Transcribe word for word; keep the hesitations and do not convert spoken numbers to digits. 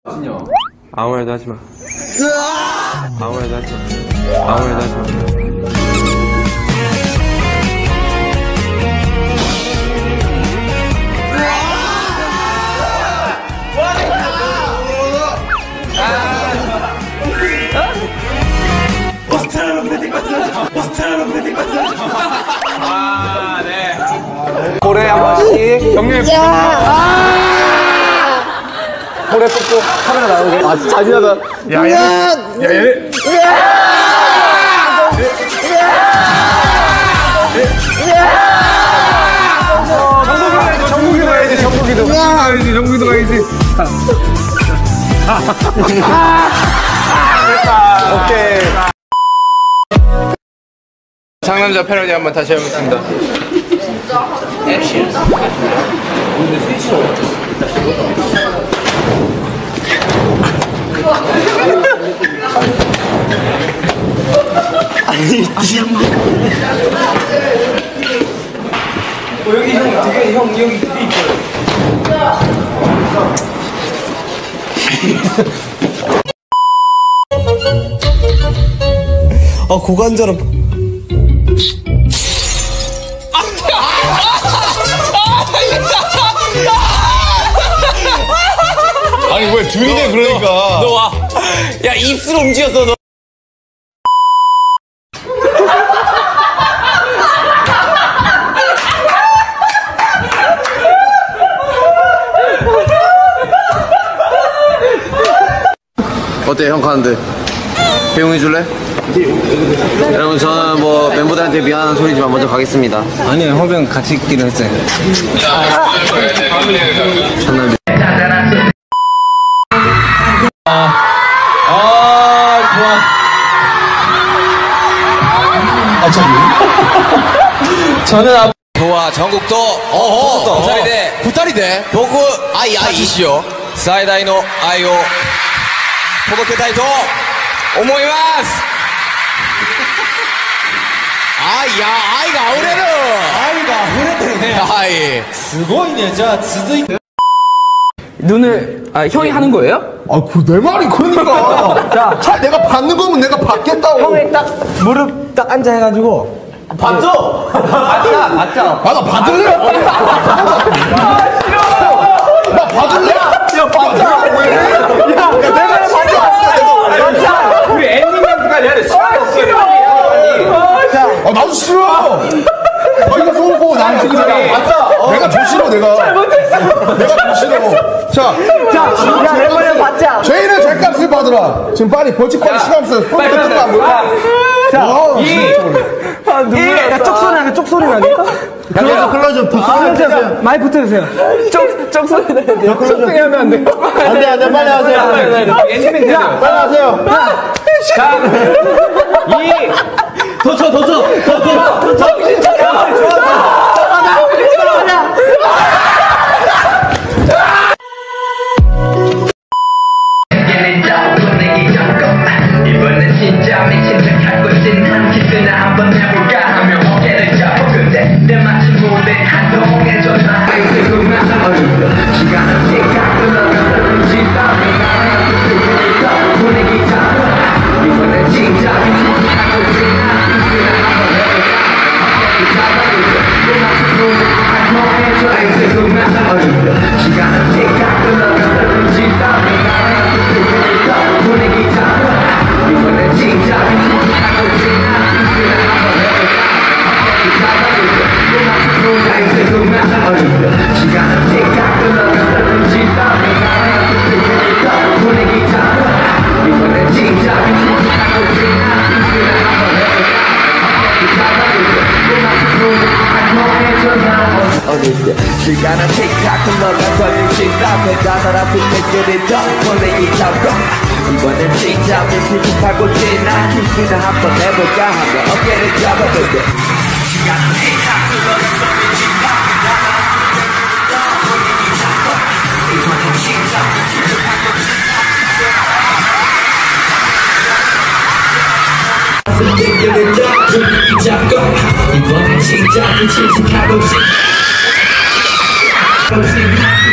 진영. 아무 말도 하지 마. 아무 말도 하지 마. 아무 말도 하지 마. 아, 네. 고래 한 번씩. 경례. 고래 뽑고 카메라 나오게. 아, 진짜 잔인하다. 야, 얘. 야, 얘. 정국이도 가야지, 정국이도. 가야지, 정국이도 가야지. 오케이. 상남자 패러디 한번 다시 해보겠습니다. 액션. 근데 스위치가 아니, 지금. 어, 여기 형 되게, 형, 여기 되게 이뻐요. 아, 고관절은. 아니, 왜 둘이네, 그러니까. 너 와. 야, 입술 움직였어, 너. 어때 형 가는데 배웅해 줄래? 여러분 저는 뭐 멤버들한테 미안한 소리지만 먼저 가겠습니다. 아니요, 형병 같이 있기로 했어요. 첫날 미... 아, 좋아. 아, 저 저는 앞. 좋아, 전국도. 어허. 부타리대. 부타리대. 보고, 아이, 아이. 시오. 사이다이노, 아이오. 포도케타이토. 오모이마스. 아이야, 아이가 아우레르. 아이가 후레드네. 아이. 스고이네. 자,続いて. 눈을 아 형이 하는 거예요? 아, 그 내 말이 그러니까. 자, 차 내가 받는 거면 내가 받겠다고. 형이 딱 무릎 딱 앉아 해가지고 받죠? 맞자 맞자. 아, 나 받을래? 나 받을래? 야 맞자. 왜? 야 내가 맞자. 맞자. 우리 엔딩 멘트까지 해야 돼. 시간이 없어. 아, 나도 싫어. 너희가 쏘고 나는 찍으잖아. 맞자. 내가 더 싫어, 내가. 잘못했어. 내가 더 싫어. 자, 자, 야 내가 맞자. 죄인은 죄값을 받으라. 지금 빨리 벌칙 빨리 시간 없어요. 스포츠 듣는 안 보여? 자, 이. 아 눈물. 야 쪽 소리 나게 쪽 소리 나게. 클로즈, 클로즈. 붙어주세요. 많이 붙어주세요. 쪽쪽 소리 나야 돼. 쪽쪽이 하면 안 돼. 안 돼, 안 돼. 빨리 하세요. 엔딩 멘트. 야 빨리 하세요. 자, 이. 더 쳐, 더 쳐, 더 쳐, 더 쳐. 정신 차려. 이번엔 진짜 미친 척할 것인 한 키스나 한번 해볼까 하며 어깨를 잡고 근데 내 마침 무대 한동에 전화를 들고 나서 어렸어 시간은 틱탁 흘러가서 집밥이가 분위기 잡아 이번엔 진짜 미친 척할 것인 한 키스나 한번 해볼까 어깨를 잡아줬어 내 마침 무대 한동에 전화를 들고 나서 어렸어 시간은 틱탁 흘러가서 집밥이가 분위기 잡아 이번엔 진짜 미친 척하고 지나 키스를 한번 해볼까 어깨를 잡아줄게 내 마치 누나의 세상 나서 어렸어 시간은 틱탁 흘러가서 눈치밥이가 툭툭 분위기 잡아 이번엔 진짜 미친 척하고 지나 키스를 한번 해볼까 어깨를 잡아줄게 내 마치 누나의 몸에 전화 어렸어 시간은 틱탁 흘러가서 눈치밥이가 사람 툭툭 더 분위기 잡고 이번엔 진짜 미친 척하고 지나 키스는 한번 해볼까 하며 어깨를 잡아볼게 시간은 틱탁 흘러가서 미친 척하고 분위기 잡고 이번엔 진짜 미친 척하고 지나 분위기 잡고 이번엔 진짜 미친 척하고 지나